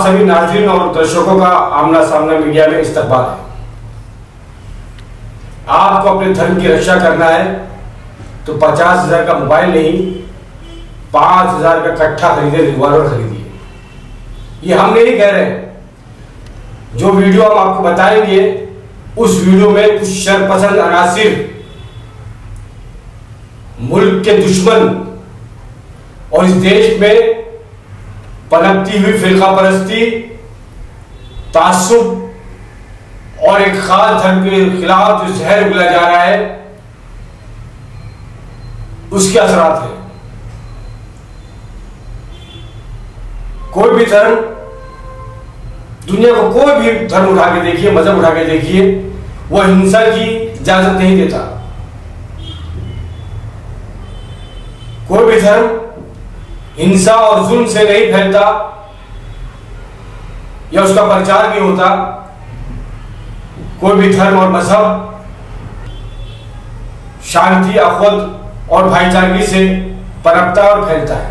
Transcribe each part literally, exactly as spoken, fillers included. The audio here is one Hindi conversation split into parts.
सभी नाज़रीन और दर्शकों का आमना सामना मीडिया में इस्तकबाल है। आपको अपने धर्म की रक्षा करना है तो पचास हजार का मोबाइल नहीं, पांच हजार का कट्ठा खरीदे, रिवॉल्वर खरीदिए। ये हम नहीं कह रहे। जो वीडियो हम आपको बताएंगे उस वीडियो में कुछ शरपसंद अनासिर, मुल्क के दुश्मन और इस देश में पनपती हुई फिरका परस्ती, तासुब और एक खास धर्म के खिलाफ जो जहर उगला जा रहा है, उसके असरात है। कोई भी धर्म, दुनिया को कोई भी धर्म उठा के देखिए, मजहब उठा के देखिए, वह हिंसा की इजाजत नहीं देता। कोई भी धर्म हिंसा और जुल्म से नहीं फैलता या उसका प्रचार नहीं होता। कोई भी धर्म और मजहब शांति, अखवत और भाईचारगी से पनपता और फैलता है।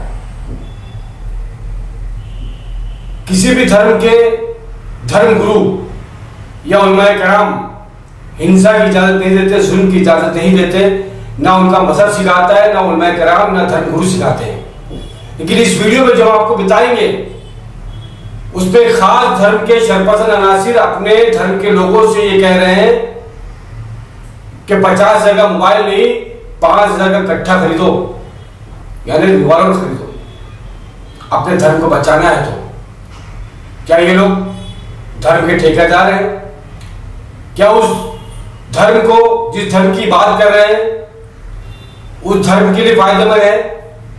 किसी भी धर्म के धर्म गुरु या उलमाए कराम हिंसा की इजाजत नहीं देते, जुल्म की इजाजत नहीं देते। ना उनका मजहब सिखाता है, ना उलमाए कराम, ना धर्म गुरु सिखाते हैं। लेकिन इस वीडियो में जो आपको बताएंगे उस पे खास धर्म के शरपसंद अनासिर अपने धर्म के लोगों से ये कह रहे हैं कि पचास हजार का मोबाइल नहीं, पांच हजार का कट्ठा खरीदो, यानी रिवॉल्वर खरीदो, अपने धर्म को बचाना है। तो क्या ये लोग धर्म के ठेकेदार हैं? क्या उस धर्म को, जिस धर्म की बात कर रहे हैं, उस धर्म के लिए फायदेमंद है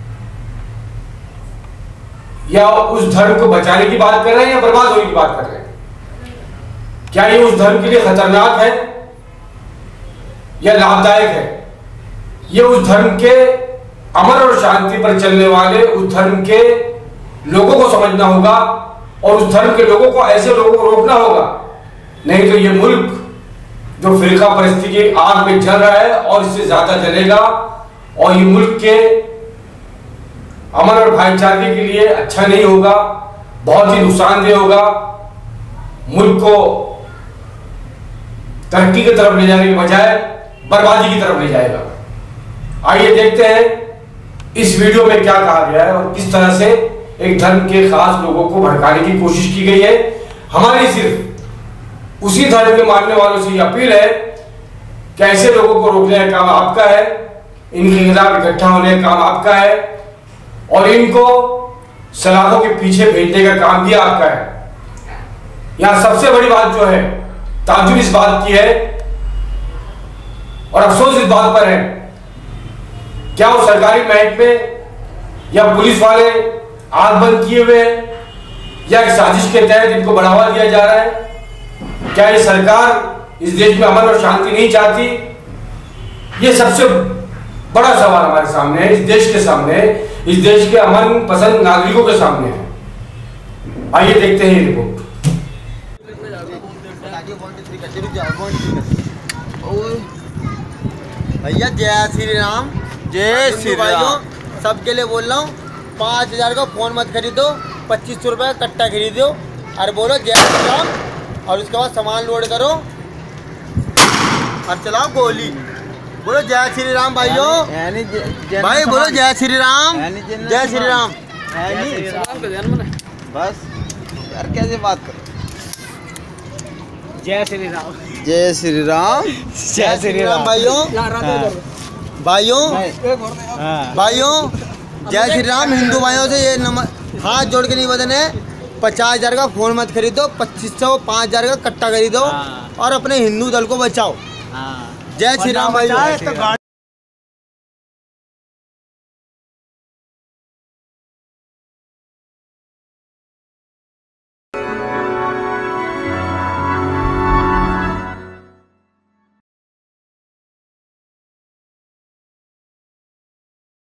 या उस धर्म को बचाने की बात कर रहे हैं या बर्बाद होने की बात कर रहे हैं? क्या ये उस धर्म के लिए खतरनाक है या लाभदायक है? ये उस धर्म के अमन और शांति पर चलने वाले उस धर्म के लोगों को समझना होगा और उस धर्म के लोगों को, ऐसे लोगों को रोकना होगा। नहीं तो ये मुल्क जो फिरका परस्ती की आग में जल रहा है और इससे ज्यादा जलेगा और ये मुल्क के अमन और भाईचारे के लिए अच्छा नहीं होगा, बहुत ही नुकसानदेह होगा। मुल्क को तरक्की की तरफ ले जाने के बजाय बर्बादी की तरफ ले जाएगा। आइए देखते हैं इस वीडियो में क्या कहा गया है और किस तरह से एक धर्म के खास लोगों को भड़काने की कोशिश की गई है। हमारी सिर्फ उसी धर्म के मानने वालों से अपील है कि ऐसे लोगों को रोकने का काम आपका है, इनके खिलाफ इकट्ठा होने का काम आपका है और इनको सलाखों के पीछे भेजने का काम भी आपका है। यहां सबसे बड़ी बात जो है, ताज्जुब इस बात की है और अफसोस इस बात पर है, क्या वो सरकारी महकमे या पुलिस वाले आंख बंद किए हुए हैं या एक साजिश के तहत इनको बढ़ावा दिया जा रहा है? क्या ये सरकार इस देश में अमन और शांति नहीं चाहती? ये सबसे बड़ा सवाल हमारे सामने है, इस देश के सामने है, इस देश के अमन पसंद नागरिकों के सामने है। आइए देखते हैं रिपोर्ट। भैया जय श्री राम, जय श्री राम। सबके लिए बोल रहा हूँ, पाँच हजार का फोन मत खरीदो, पच्चीस सौ रुपये का कट्टा खरीदो और बोलो जय श्री राम और उसके बाद सामान लोड करो और चलाओ गोली। बोलो जय श्री राम भाइयों, भाई बोलो जय श्री राम, जय श्री राम। बस यार कैसे बात करो। जय श्री राम, जय श्री राम, जय श्री राम भाइयों, भाइयों भाइयों जय श्री राम। हिंदू भाइयों से ये नंबर हाथ जोड़ के नहीं बदने, पचास हजार का फोन मत खरीदो, पच्चीस सौ पाँच हजार का कट्टा खरीदो और अपने हिंदू दल को बचाओ। जय श्री राम भाई।